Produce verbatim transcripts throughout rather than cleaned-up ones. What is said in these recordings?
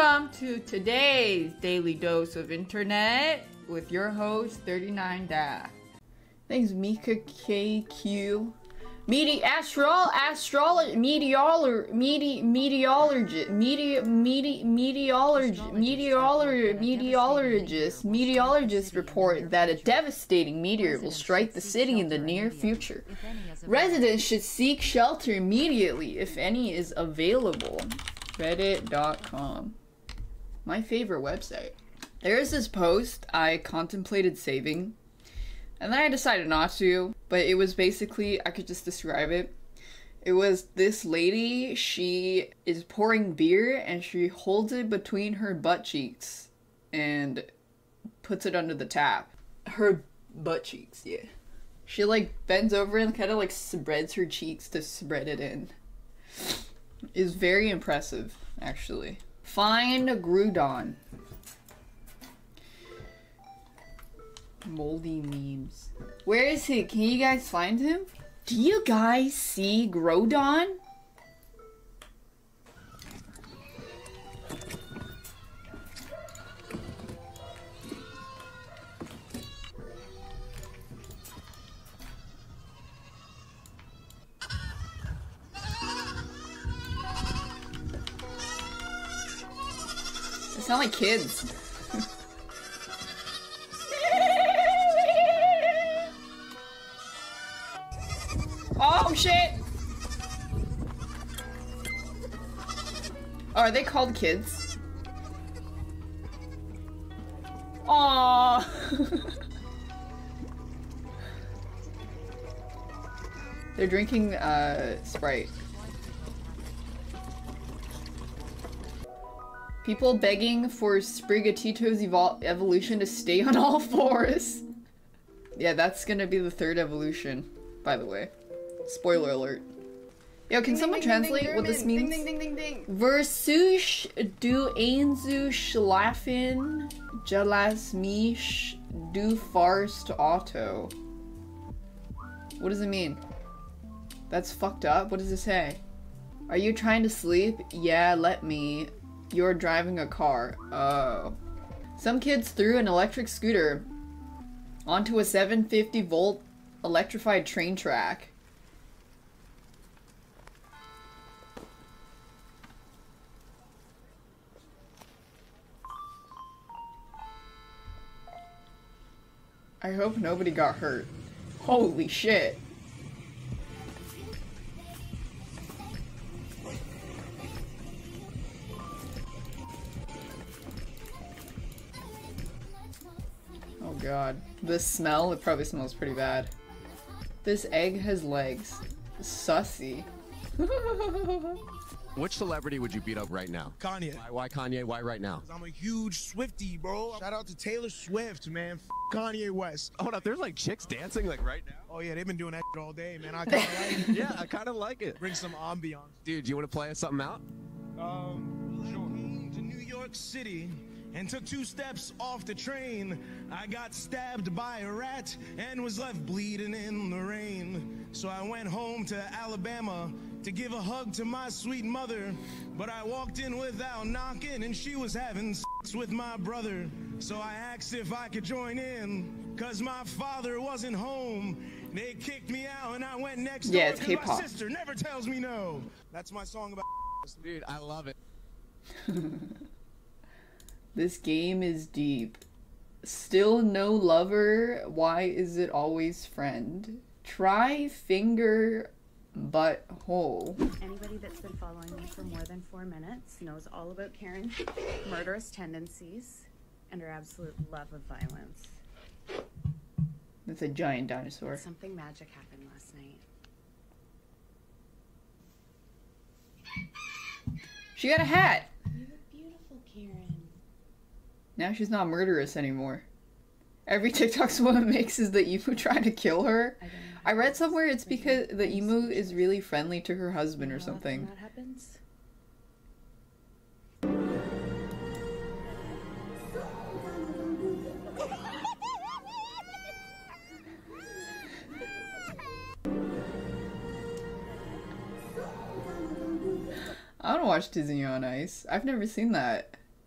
Welcome to today's Daily Dose of Internet with your host, thirty-nine daph. Thanks, Mika K Q. Medi astral astrology meteorologist medi meteorologist medi medi meteorologist meteorologist meteorologist meteorologists report that a devastating meteor will strike the city in the near future. Residents should seek shelter immediately if any is available. Reddit dot com. My favorite website. There's this post I contemplated saving, and then I decided not to, but it was basically, I could just describe it. It was this lady, she is pouring beer and she holds it between her butt cheeks and puts it under the tap. Her butt cheeks, yeah. She like bends over and kind of like spreads her cheeks to spread it in. It's very impressive, actually. Find Groudon. Moldy memes. Where is he? Can you guys find him? Do you guys see Groudon? They sound like kids. Oh shit! Oh, are they called kids? Aww. They're drinking uh, Sprite. People begging for Sprigatito's evol evolution to stay on all fours. Yeah, that's gonna be the third evolution, by the way. Spoiler alert. Yo, can ding, someone ding, translate ding, ding, what this ding, means? Ding, ding, ding, ding, ding. Versuch du einzu schlafen, jelas mich du farst auto. What does it mean? That's fucked up. What does it say? Are you trying to sleep? Yeah, let me. You're driving a car. Oh. Some kids threw an electric scooter onto a seven hundred fifty volt electrified train track. I hope nobody got hurt. Holy shit. Oh god. This smell, it probably smells pretty bad. This egg has legs. Sussy. Which celebrity would you beat up right now? Kanye. Why, why Kanye? Why right now? I'm a huge Swiftie, bro. Shout out to Taylor Swift, man. F Kanye West. Hold up, there's like chicks dancing like right now. Oh yeah, they've been doing that all day, man. I kind of like it. Yeah, I kind of like it. Bring some ambiance. Dude, do you want to play us something out? Um, sure. Came to New York City and took two steps off the train. I got stabbed by a rat and was left bleeding in the rain. So I went home to Alabama to give a hug to my sweet mother, but I walked in without knocking and she was having sex with my brother. So I asked if I could join in, cause my father wasn't home. They kicked me out and I went next yeah, door it's cause my sister never tells me no. That's my song about. Dude, I love it. This game is deep. Still no lover, why is it always friend? Try finger butt hole. Anybody that's been following me for more than four minutes knows all about Karen's murderous tendencies and her absolute love of violence. That's a giant dinosaur. Something magic happened last night. She got a hat! You look beautiful, Karen. Now she's not murderous anymore. Every TikTok someone makes is the emu trying to kill her. I, I read somewhere it's because the emu is really friendly to her husband or something. That happens. I want to watch Disney on Ice. I've never seen that.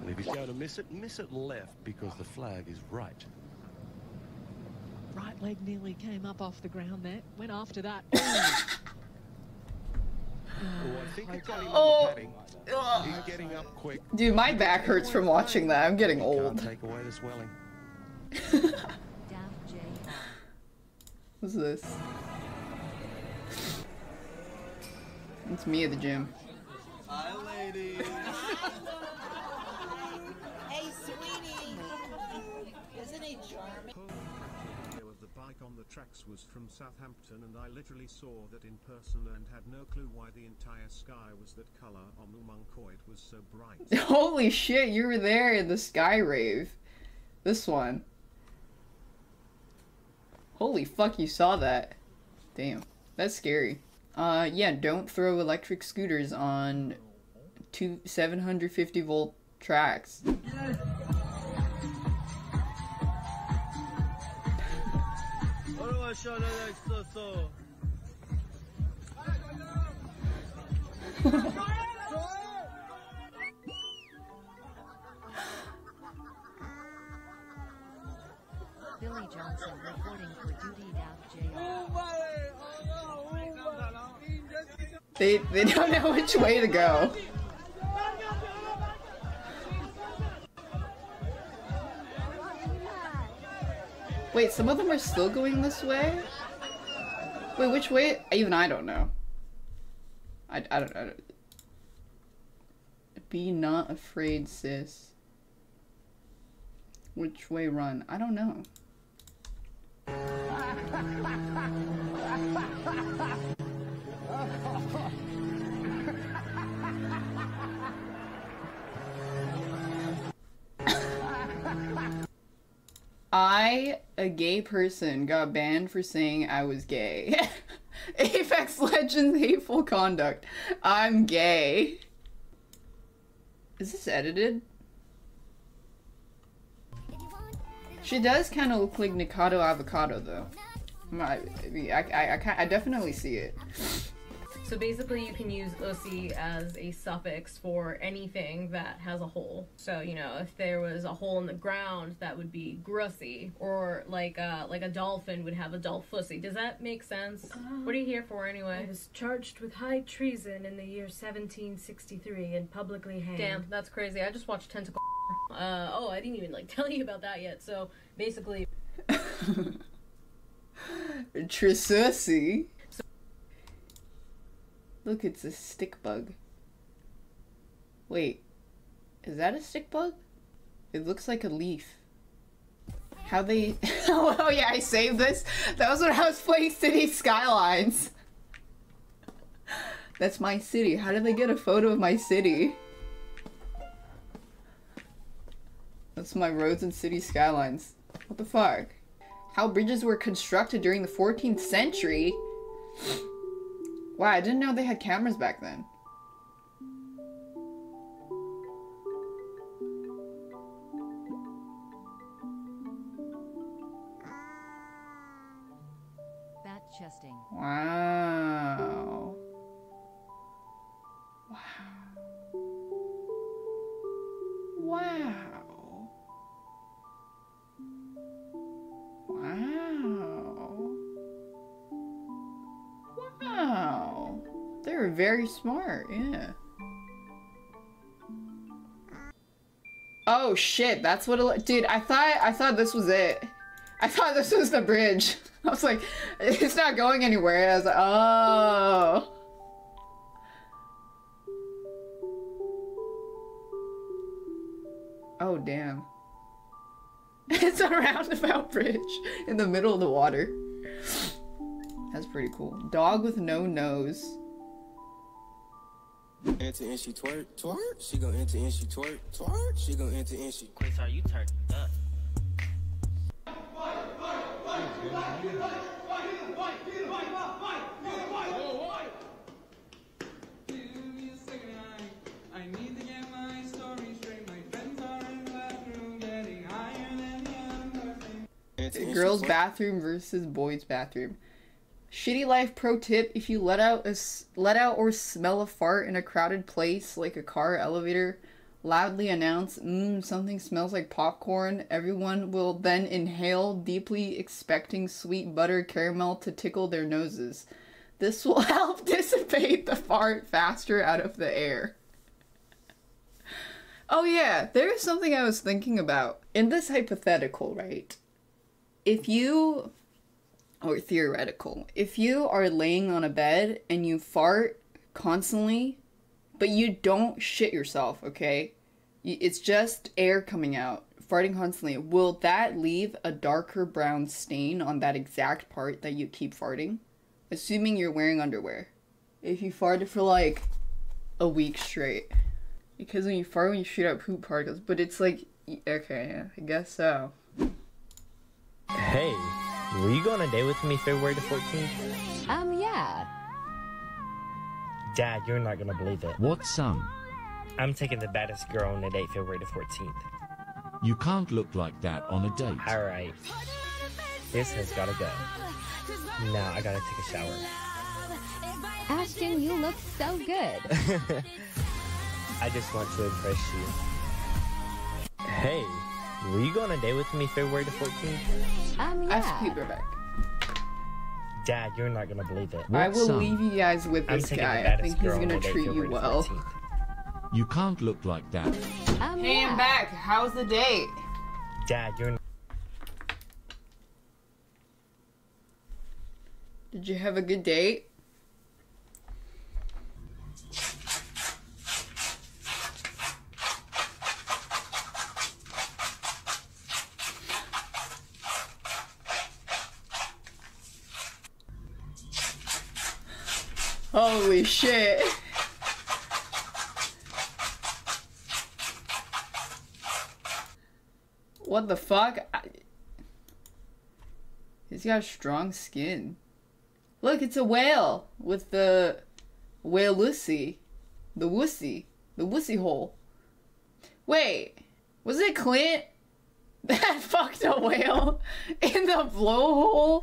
And if he's going to miss it, miss it left because the flag is right. Right leg nearly came up off the ground there. Went after that. Oh, I think he got him Oh. on the padding. He's getting up quick. Dude, my back hurts from watching that. I'm getting He old. can't take away the swelling. What's this? It's me at the gym. Hi, ladies. Hey, sweetie. Isn't he charming? Video of the bike on the tracks was from Southampton, and I literally saw that in person and had no clue why the entire sky was that color on the Moncoit was so bright. Holy shit, you were there in the sky rave. This one. Holy fuck, you saw that. Damn. That's scary. Uh, yeah, don't throw electric scooters on two seven hundred fifty volt tracks. Billy Johnson reporting for duty daph J R. They, they don't know which way to go. Wait, some of them are still going this way? Wait, which way? Even I don't know. I, I don't know. Be not afraid, sis. Which way run? I don't know. I, a gay person, got banned for saying I was gay. Apex Legends hateful conduct. I'm gay. Is this edited? She does kind of look like Nikado Avocado, though. I, I, I, I, I definitely see it. So basically you can use ussy as a suffix for anything that has a hole. So, you know, if there was a hole in the ground, that would be grussy. Or like uh, like a dolphin would have a dolphussy. Does that make sense? Uh, what are you here for anyway? I was charged with high treason in the year seventeen sixty-three and publicly hanged. Damn, that's crazy. I just watched Tentacle. Uh, oh, I didn't even like tell you about that yet. So basically... Trisussy. Look, it's a stick bug. Wait, is that a stick bug? It looks like a leaf. How they... Oh yeah, I saved this. That was when I was playing City Skylines. That's my city. How did they get a photo of my city? That's my roads and city skylines. What the fuck? How bridges were constructed during the fourteenth century? Wow, I didn't know they had cameras back then. Bat chesting. Wow. Wow. Wow. Wow. Wow. They were very smart, yeah. Oh shit, that's what it, dude, I thought I thought this was it. I thought this was the bridge. I was like, it's not going anywhere. I was like, oh. Oh damn. It's a roundabout bridge in the middle of the water. That's pretty cool. Dog with no nose. Enter and she twerk, twerk. She gon' enter and she twerk, twerk. She gon' enter and she. Chris, are you turned up? Girls' bathroom versus boys' bathroom. Shitty life pro tip: if you let out a let out or smell a fart in a crowded place like a car, elevator, loudly announce, mmm, something smells like popcorn. Everyone will then inhale, deeply expecting sweet butter caramel to tickle their noses. This will help dissipate the fart faster out of the air. Oh yeah, there's something I was thinking about. In this hypothetical, right? If you, or theoretical, if you are laying on a bed and you fart constantly, but you don't shit yourself, okay? It's just air coming out, farting constantly. Will that leave a darker brown stain on that exact part that you keep farting? Assuming you're wearing underwear. If you farted for like a week straight. Because when you fart, when you shoot out poop particles, but it's like, okay, yeah, I guess so. Hey, will you go on a date with me February the fourteenth? Um, yeah. Dad, you're not gonna believe it. What, son? I'm taking the baddest girl on a date February the fourteenth. You can't look like that on a date. Alright. This has gotta go. Now I gotta take a shower. Ashton, you look so good. I just want to impress you. Hey, will you go on a date with me February the fourteenth? Um, yeah. Ask Peter back. Dad, you're not gonna believe it. I will leave you guys with I'm this taking guy. the I baddest think he's girl on gonna a date treat you February the well. fourteenth. You can't look like that. Um, Hey, yeah. I'm back. How's the date? Dad, you're. Did you have a good date? Holy shit. What the fuck? I... He's got strong skin. Look, it's a whale with the whale wussy. The wussy. The wussy hole. Wait, was it Clint that fucked a whale in the blowhole?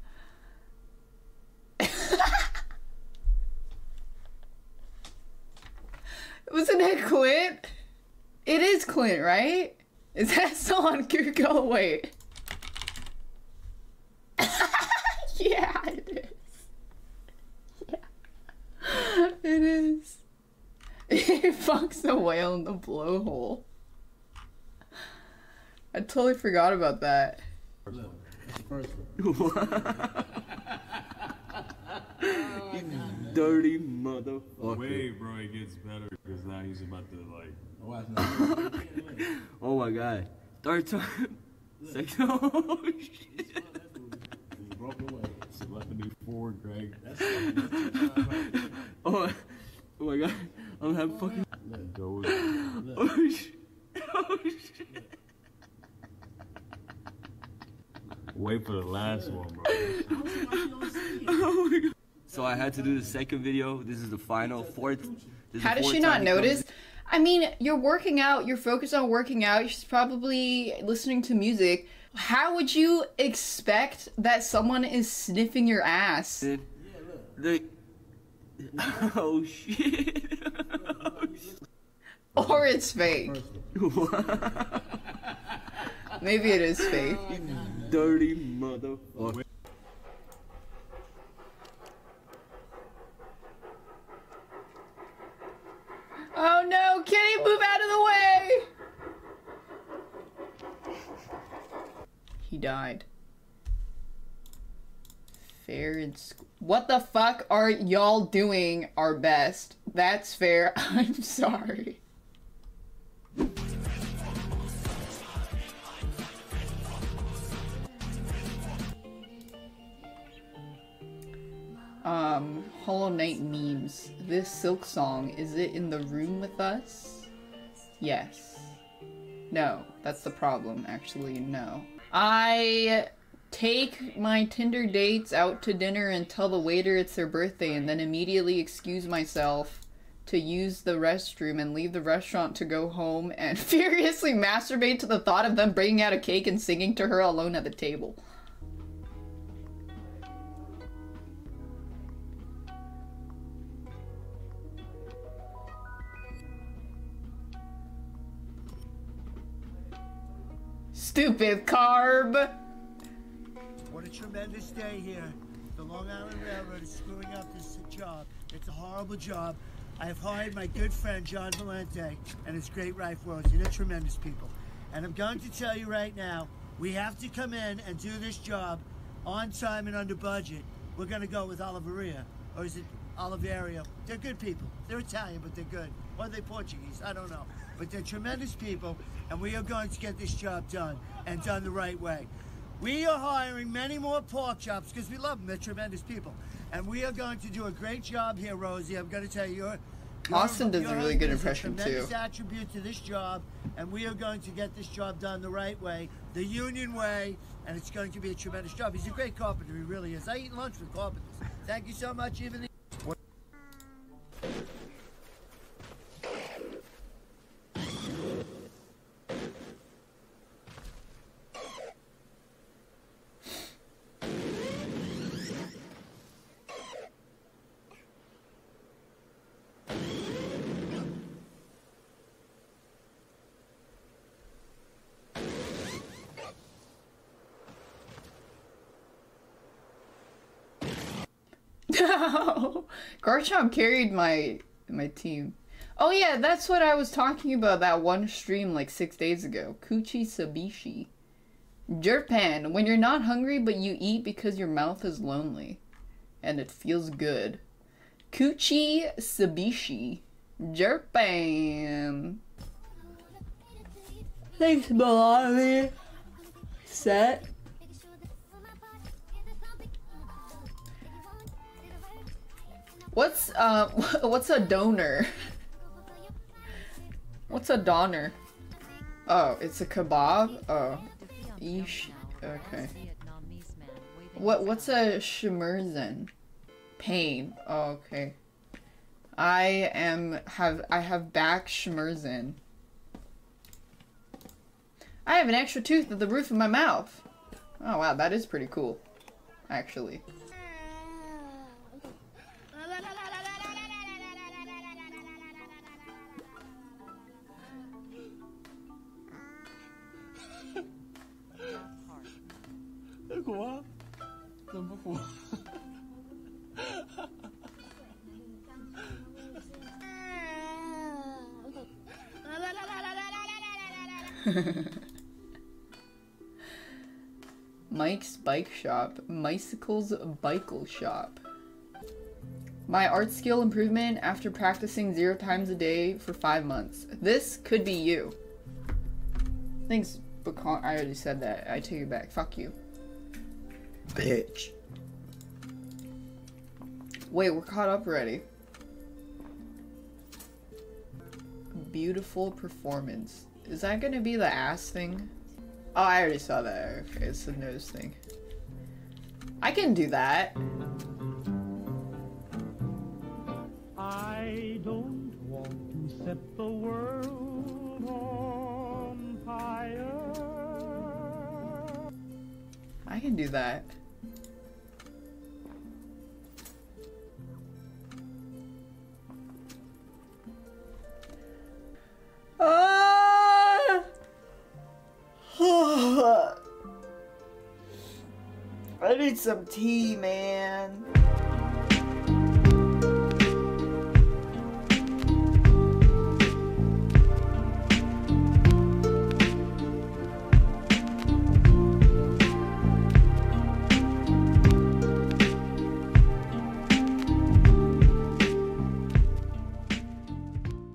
Wasn't it Clint? It is Clint, right? Is that still on Google? Wait. Yeah, it is. Yeah. It is. He fucks the whale in the blowhole. I totally forgot about that. You dirty motherfucker. Wait, bro, it gets better because now he's about to like. Oh my god. Third time. Second. Oh shit. You broke away. So let me forward, Greg. Oh, oh my god. I'm having fucking. Let go. Oh shit. Oh shit. Wait for the last one, bro. Oh my god. So I had to do the second video. This is the final fourth. This is How the did fourth she time not he comes- notice? I mean, you're working out, you're focused on working out, she's probably listening to music. How would you expect that someone is sniffing your ass? Yeah, look. The... Oh shit. Oh, shit. Or it's fake. Maybe it is fake. You dirty motherfucker. Oh no, Kenny, move out of the way! He died. Fair and squ- What the fuck are y'all doing our best? That's fair. I'm sorry. Um, Hollow Knight memes. This Silk song, is it in the room with us? Yes. No, that's the problem, actually, no. I take my Tinder dates out to dinner and tell the waiter it's their birthday and then immediately excuse myself to use the restroom and leave the restaurant to go home and furiously masturbate to the thought of them bringing out a cake and singing to her alone at the table. stupid carb. What a tremendous day here. The Long Island Railroad is screwing up this job. It's a horrible job. I have hired my good friend John Valente and his great wife Rosie. They're tremendous people. And I'm going to tell you right now, we have to come in and do this job on time and under budget. We're going to go with Oliveria, or is it Oliveria? They're good people. They're Italian, but they're good. Or are they Portuguese? I don't know. But they're tremendous people, and we are going to get this job done, and done the right way. We are hiring many more pork chops because we love them. They're tremendous people. And we are going to do a great job here, Rosie. I'm going to tell you, you're, Austin does your a really good husband is impression, a tremendous too. attribute to this job, and we are going to get this job done the right way, the union way, and it's going to be a tremendous job. He's a great carpenter, he really is. I eat lunch with carpenters. Thank you so much, even the No, Garchomp carried my my team. Oh yeah, that's what I was talking about that one stream like six days ago. Kuchi Sabishi. Jerpan, when you're not hungry but you eat because your mouth is lonely. And it feels good. Kuchi Sabishi. Jerpan. Thanks, Malami. Set. What's uh what's a donor? What's a donor? Oh, it's a kebab? Oh. Eesh. Okay. What what's a shimmerzen? Pain. Oh, okay. I am have I have back shimmerzen. I have an extra tooth at the roof of my mouth. Oh wow, that is pretty cool. Actually. Quoi? Number four. Mike's Bike Shop. Bicycle's Bicycle Shop. My art skill improvement after practicing zero times a day for five months. This could be you. Thanks, Bacon. I already said that. I take it back. Fuck you. Bitch. Wait, we're caught up already. Beautiful performance. Is that gonna be the ass thing? Oh, I already saw that. Okay, it's the nose thing. I can do that. I don't want to set the world on fire. I can do that. Ah! I need some tea, man.